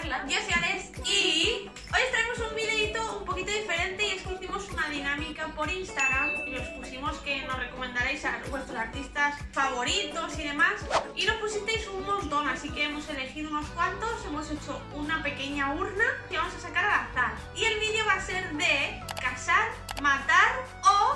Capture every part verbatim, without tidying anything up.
Carla. Yo soy Alex y hoy os traemos un videito un poquito diferente y es que hicimos una dinámica por Instagram y os pusimos que nos recomendarais a vuestros artistas favoritos y demás y nos pusisteis un montón, así que hemos elegido unos cuantos, hemos hecho una pequeña urna que vamos a sacar al azar y el vídeo va a ser de casar, matar o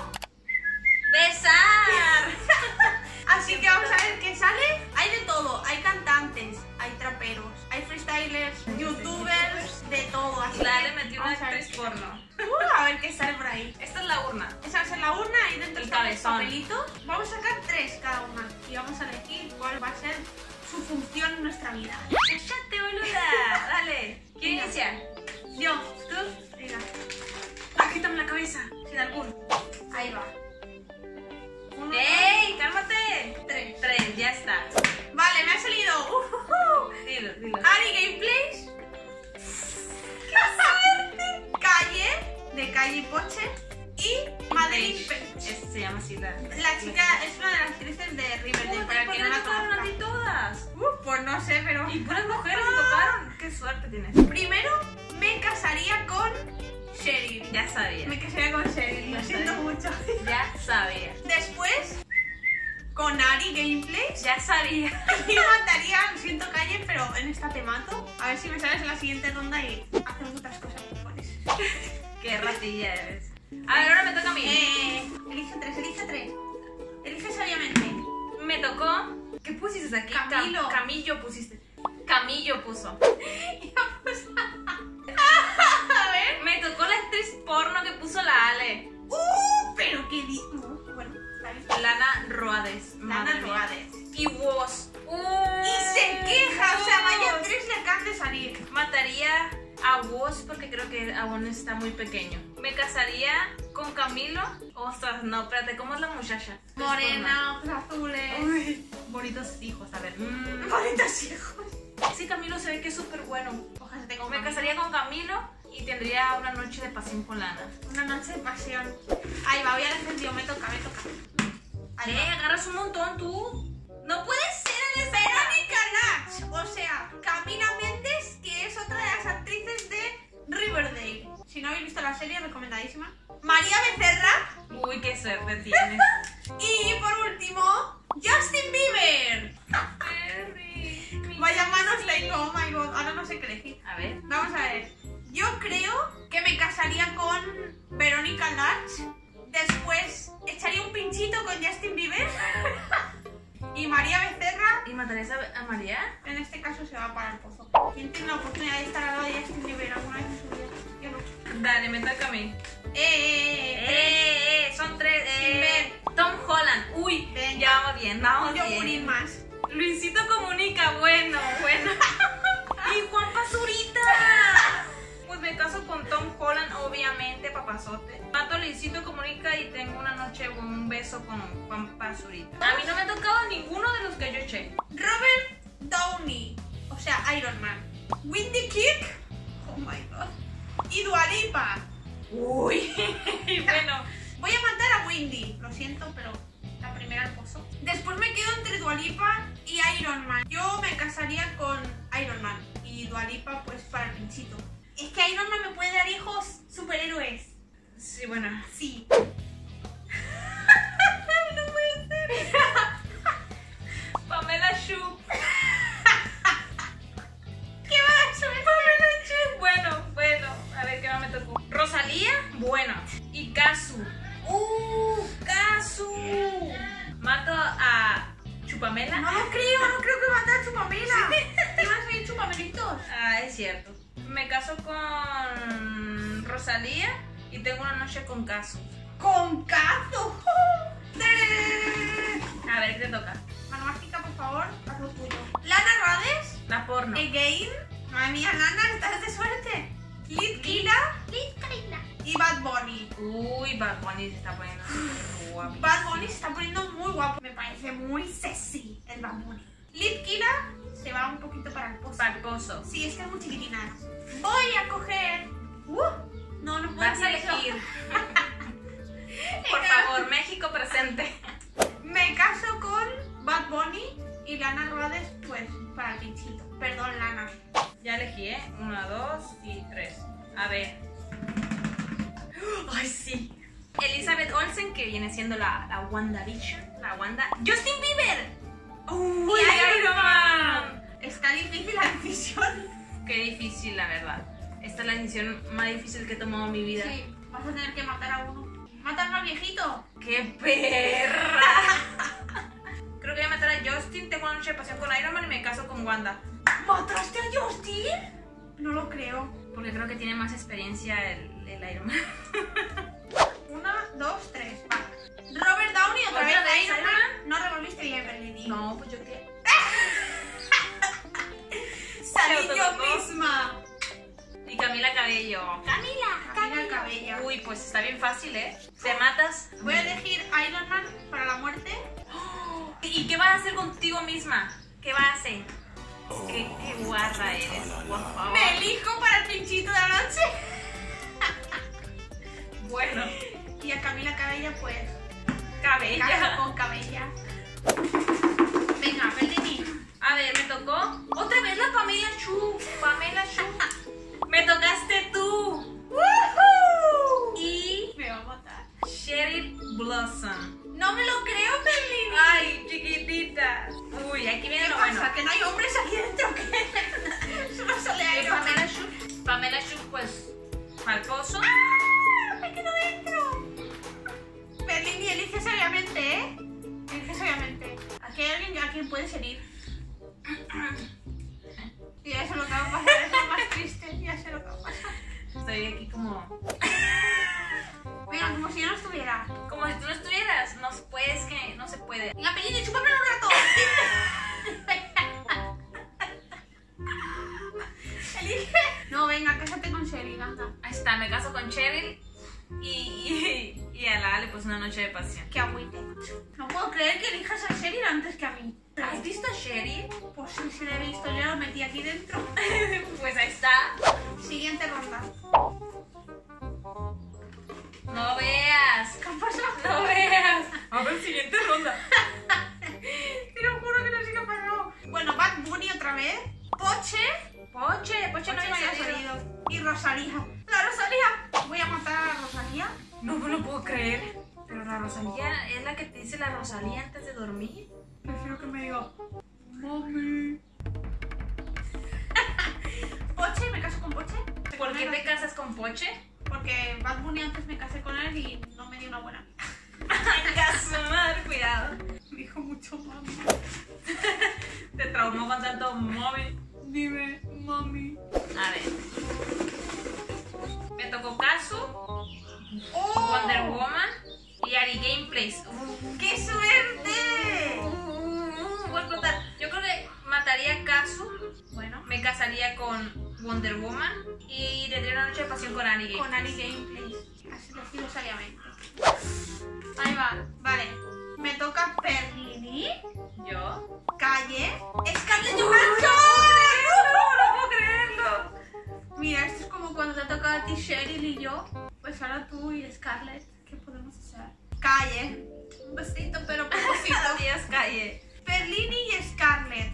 besar. Así que vamos a ver qué sale. Hay de todo, hay cantantes, hay traperos, hay freestylers, youtubers, de todo. Así La que le metió una vamos a ver actriz qué porno. sale. Uh, a ver qué sale por ahí. Esta es la urna. Esa va a ser la urna y dentro El están los cabezón. papelitos. Vamos a sacar tres cada una y vamos a elegir cuál va a ser su función en nuestra vida. ¡Cállate, boluda! Dale. ¿Quién Venga. inicia? Yo, tú, venga. Ah, quítame la cabeza. Sin albur. Ahí va. Uno, ¡Ey! ¡Cálmate! dos, tres. Tres, ya está. Vale, me ha salido. Uh, uh, uh. Dilo, dilo. Ari Gameplays. ¡Qué suerte! Calle, de Calle Poche. Y Madeline Page. Esta se llama así la... La chica es una de las actrices de Riverdale, para ¿Por quien qué no la tocaron a ti conozca. todas? Uh, pues no sé, pero... Y puras mujeres te tocaron. ¡Qué suerte tienes! Primero, me casaría con Cheryl. Ya sabía. Me casaría con Cheryl, lo Ya siento sabía. mucho. Ya sabía. Después, con Ari Gameplays. Ya sabía. Y mataría, lo siento Calle, pero en esta te mato. A ver si me sales en la siguiente ronda y hacemos otras cosas mejores. Qué ratilla eres. A ver, ahora me toca a mí. Eh, elige tres, elige tres. Elige sabiamente. Me tocó. ¿Qué pusiste aquí? Camilo. Cam- Camillo pusiste. Camillo puso. A ver. Me tocó la actriz porno que puso la Ale. Uh, pero qué di... Uh, bueno, está bien. Lana Roades. Lana Madre mía. Roades. Y vos. Y se queja, o sea, vaya tres le acaban de salir. Mataría a vos porque creo que aún está muy pequeño. Me casaría con Camilo. Ostras, no, espérate, ¿cómo es la muchacha? Morena, ojos azules. Uy, bonitos hijos, a ver. Mm. Bonitos hijos. Sí, Camilo se ve que es súper bueno. Ojalá te tengo Me casaría con Camilo y tendría una noche de pasión con Lana. una noche de pasión. Ahí va, voy a elegir yo, me toca, me toca. Ahí ¿Eh? va. ¿Agarras un montón tú? No puede ser, Alex. Verónica Lach, o sea, Camila Méndez, que es otra de las actrices de Riverdale. Si no habéis visto la serie, recomendadísima. María Becerra. Uy, qué suerte tienes. Y por último, Justin Bieber. Perry, mi Vaya manos sí. tengo, oh my god, ahora no sé qué elegir. A ver. Vamos a ver. Yo creo que me casaría con Verónica Lach. Después echaría un pinchito con Justin Bieber. Y María Becerra, ¿Y matarías a, a María? en este caso, se va para el pozo. ¿Quién tiene la oportunidad de estar al lado de Justin Bieber alguna vez en su vida? Yo no. Dale, me toca a mí. Eh, eh, eh, Eh, eh, son tres. Sin Eh, Tom Holland. Uy, Venga. ya vamos bien, vamos Yo bien. morir más. Luisito Comunica, bueno, bueno. Y Juan Pazurita. Pues me caso con Tom Holland, obviamente, papazote. Mato a Luisito Comunica y tengo una noche o un beso con Juan Pazurita. A mí no me ha tocado ninguno de los que yo eché. Robert Downey, o sea, Iron Man. Windy Kirk, oh my god. Y Dua Lipa. Uy, bueno. Voy a matar a Windy, lo siento, pero la primera al pozo. Después me quedo entre Dua Lipa y Iron Man. Yo me casaría con Iron Man y Dua Lipa pues para el pinchito. Es que Iron Man me puede dar hijos superhéroes. Sí, bueno. Sí. No puede ser. Pamela Shoop. ¿Qué vas a hacer? Pamela Shoop. Bueno, bueno. A ver qué más me tocó. Rosalía, bueno. Y Kazu. Uh, Kazu. Mato a Chupamela. No lo creo, no creo que matar a Chupamela. ¿Qué van a salir chupamelitos? Ah, es cierto. Me caso con Rosalía y tengo una noche con Kazu. ¡Con cazo! A ver, ¿qué te toca? Mano mágica, por favor, haz lo tuyo. Lana Roades, La porno. Again. Madre mía, Lana, estás de suerte. Lid Kila. Lid Kila. Y Bad Bunny. Uy, Bad Bunny se está poniendo súper guapo. Bad Bunny se está poniendo muy guapo. Me parece muy sexy el Bad Bunny. Lid Kila se va un poquito para el pozo. Barcoso. Sí, es que es muy chiquitina. Voy a coger... Uh, no, no puedo Vas a decir eso. elegir. Por favor, México presente. Me caso con Bad Bunny y Lana Roades, pues, para el pinchito. Perdón, Lana. Ya elegí, ¿eh? Uno, dos y tres. A ver. ¡Ay, sí! Elizabeth Olsen, que viene siendo la, la WandaVision. La Wanda. ¡Justin Bieber! ¡Uy, Iron Man! Está difícil la decisión. Qué difícil, la verdad. Esta es la decisión más difícil que he tomado en mi vida. Sí, vas a tener que matar a uno. ¡Mátalo al viejito! ¡Qué perra! Creo que voy a matar a Justin. Tengo una noche de pasión con Iron Man y me caso con Wanda. ¿Mataste a Justin? No lo creo. Porque creo que tiene más experiencia el, el Iron Man. Una, dos, tres. Va. Robert Downey otra vez ¿Otra de vez Iron Iron Man. Man? No revolviste bien, Berlini. No, pues yo qué. Salí Te yo tocó. misma. Y Camila Cabello. Camila, Camila Cabello. Uy, pues está bien fácil, ¿eh? ¿Te matas? Voy a elegir Iron Man para la muerte. ¿Y qué vas a hacer contigo misma? ¿Qué vas a hacer? ¿Qué, qué guarra eres? Por favor. Me elijo para el pinchito de la noche. Bueno. Y a Camila Cabello, pues. Cabella. Caso con Cabella. Venga, Berlini. A ver, me tocó. Otra vez la Pamela Chu. Pamela Chu. Me tocaste tú. ¡Woohoo! Y Me va a matar. Cheryl Blossom. No me lo creo, Berlini. Ay, chiquitita. Uy, aquí ¿Qué viene lo pasa? bueno. ¿Que no hay hombres aquí dentro? ¿Qué? Solo sale Eh, Iron Pamela Man. Chu. Pamela Chu, pues, Malposo. ¡Ah! ¡Me quedo dentro! Berlini, elige sabiamente, ¿eh? Elige sabiamente. Aquí hay alguien a quien puedes herir. Y ya sé lo que va a pasar, es lo más triste. Ya sé lo que va a pasar. Estoy aquí como... Venga, como si yo no estuviera. Como si tú no estuvieras. No se puede, es que no se puede. Venga, Berlini, chúpame un rato. Elige. No, venga, cásate con Cheryl, anda. Ahí está, me caso con Cheryl y, y, y a la Ale pues una noche de pasión. Qué agüite. No puedo creer que elijas a Cheryl antes que a mí. ¿Has visto a Cheryl? Pues sí, sí la he visto, yo la metí aquí dentro. Pues ahí está. Siguiente ronda. No veas. ¿Qué ha pasado? No veas. A ver, siguiente ronda. Te lo juro que no sé qué ha pasado. Bueno, Bad Bunny otra vez. Poche. Poche, Poche no Poche había no había salido. salido. Y Rosalía. ¡La Rosalía! Voy a matar a Rosalía. No me lo puedo creer. Pero la Rosalía es la que te dice la Rosalía antes de dormir. Prefiero que me diga mami. Poche, me caso con Poche. ¿Por qué te casas con Poche? Porque Bad Bunny antes me casé con él y no me dio una buena. Venga, su madre, cuidado. Me dijo mucho mami. Te traumó con tanto mami. Dime, mami. A ver. Me tocó Kazu, ¡Oh! Wonder Woman y Ari Gameplays. ¡Qué suerte! Voy a explotar. Yo creo que mataría a Kazu. Bueno, Me casaría con Wonder Woman y tendría una noche de pasión con Ari con Gameplays. Ari Gameplays. Has elegido sabiamente. Ahí va. Vale. Me toca Perlini, Yo. Calle, Scarlett ¡No Johansson. puedo creerlo! Mira, esto es como cuando te toca a ti Cheryl y yo. Pues ahora tú y Scarlett. ¿Qué podemos hacer? Calle. Un besito, pero pobrecito. Adiós, calle. Perlini y Scarlett.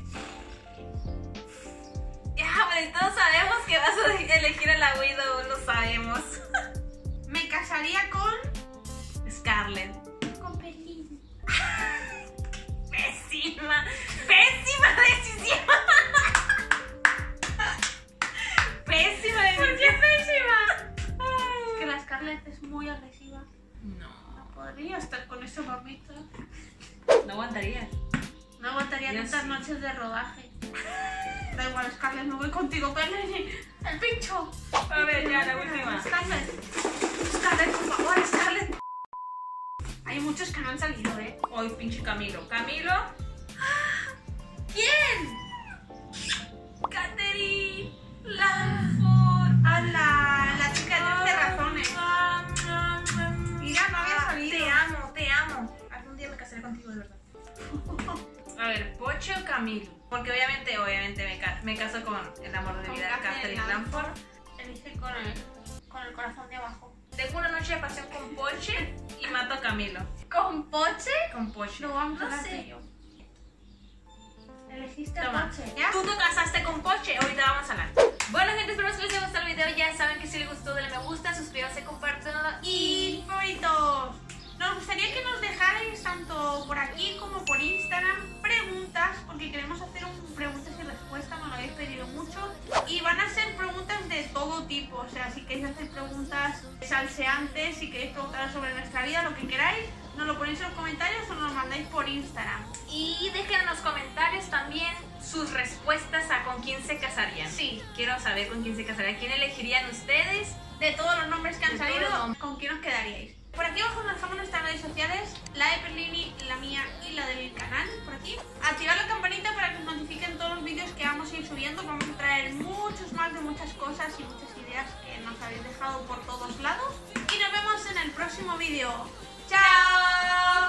Ya, pero todos sabemos que vas a elegir a la Widow, lo sabemos. Me casaría con... Scarlett. con Perlini. Pésima, pésima decisión. Pésima decisión. ¿Por qué pésima? Es que la Scarlett es muy agresiva. No, No podría estar con esa mamita. no aguantaría. No aguantaría Yo tantas sí. noches de rodaje. Da igual, Scarlett, me voy contigo, Perlini. El pincho. A ver, ya la última. Scarlett. Scarlett, por favor, Scarlett. Hay muchos que no han salido, ¿eh? Hoy pinche Camilo. Camilo. ¿Quién? Catherine Langford. A la, la chica de trece razones. Mira, no había salido. Te amo, te amo. Algún día me casaré contigo, de verdad. A ver, ¿Poche o Camilo? Porque obviamente, obviamente me, ca me caso con el amor de mi vida, Catherine Langford. Elige con el, con el corazón de abajo. Tengo una noche de pasión con Poche y mato a Camilo. ¿Con Poche? Con Poche. Lo vamos a No hacer sé. yo. Elegiste a Toma. Poche, ¿ya? Tú te casaste con Poche, ahorita vamos a hablar. si les gustó, denle me gusta, suscríbanse, compártanlo Y favoritos. Nos gustaría que nos dejarais tanto por aquí como por Instagram preguntas, porque queremos hacer un preguntas y respuestas, nos lo habéis pedido mucho. Y van a ser preguntas de todo tipo, o sea, si queréis hacer preguntas salseantes, si queréis preguntar sobre nuestra vida, lo que queráis, nos lo ponéis en los comentarios o nos lo mandáis por Instagram. Y dejen en los comentarios también sus respuestas a con quién se casarían. Sí. Quiero saber con quién se casarían. ¿Quién elegirían ustedes? De todos los nombres que han De todos salido, los nombres. ¿con quién os quedaríais? Por aquí abajo nos dejamos nuestras redes sociales, la de Perlini, la mía y la del canal, por aquí. Activad la campanita para que os notifiquen todos los vídeos que vamos a ir subiendo. Vamos a traer muchos más de muchas cosas y muchas ideas que nos habéis dejado por todos lados. Y nos vemos en el próximo vídeo. ¡Chao!